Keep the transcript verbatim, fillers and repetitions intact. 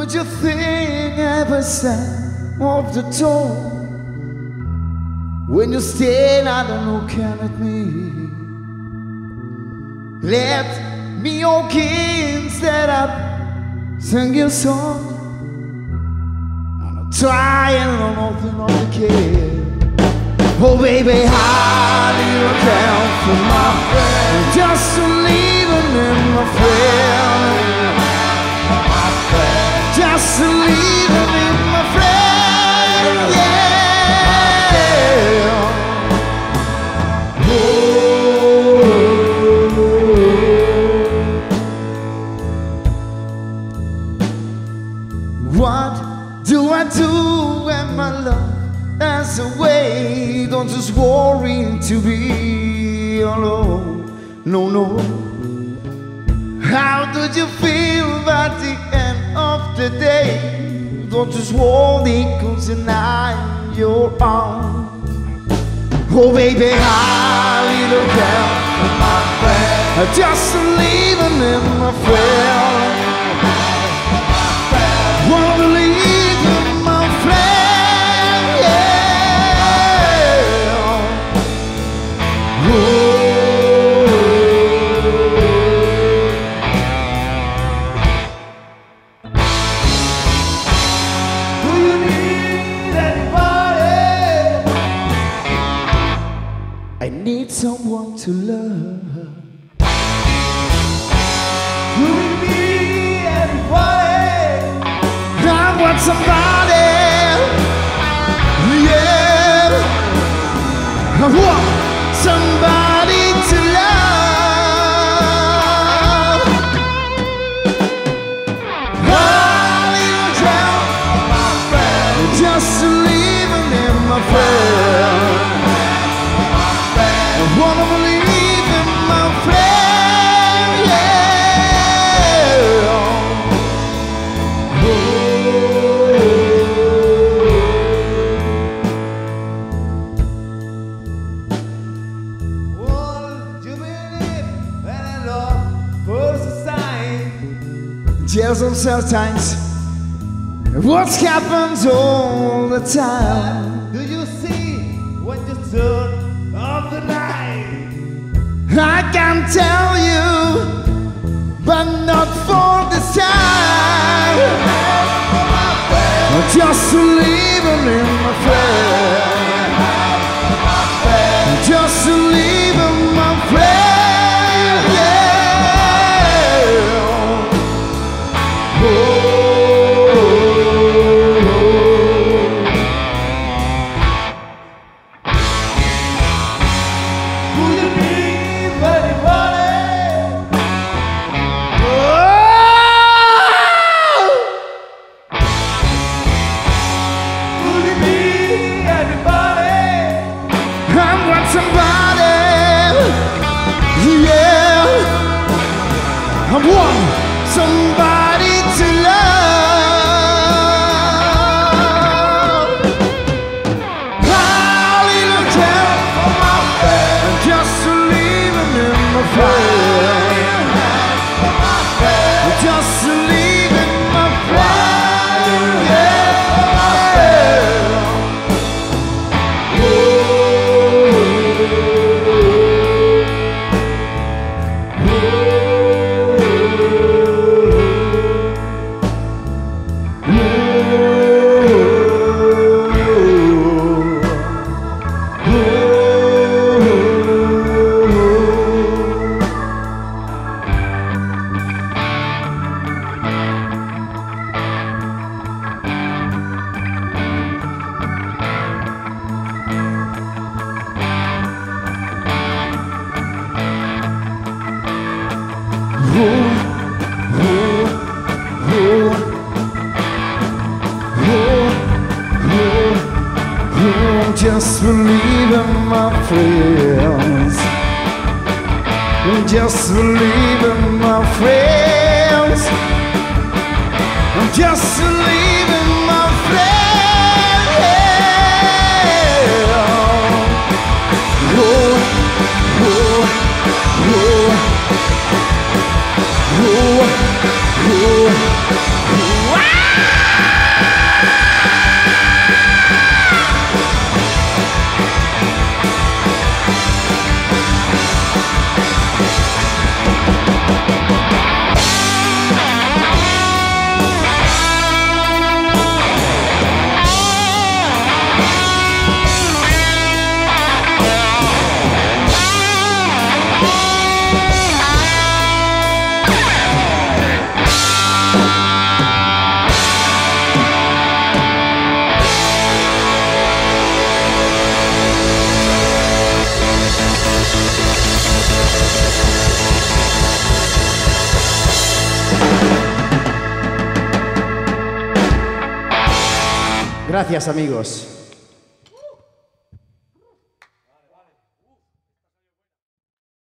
would you think every sound of the door when you stand out and looking at me? Let me okay instead of sing your song. I'm trying on nothing on the kid. Oh baby, how do you account for my friend? Just leaving in my friend. Just leaving in my friend, yeah. Oh. What do I do when my love has away? Don't just worry to be alone. No, no. How did you feel at the end of the day? Don't just hold it, cause tonight you're on. Oh baby, I little girl, my friend, just leaving in my friend. Wanna leave in my friend, yeah. Oh. I need someone to love. Will you be everybody? I want somebody, yeah. I want somebody to love. Oh, little child, my friend, just leaving in my friend. I wanna believe in my friend, yeah. Oh. Would you believe when I love first sign? Just on sometimes what happens all the time. Do you see when you turn of the night? I can tell you, but not for this time. Just leaving in my friend. Just leaving my friend, yeah. Oh. I want somebody to love. I'll even care for my friend, just leaving in my friend. Just leaving my friend, yeah. Oh. Just believe in my friends. Just believe in my friends. Just believe in my friends. Oh, oh, oh, oh, oh, oh. Gracias, amigos.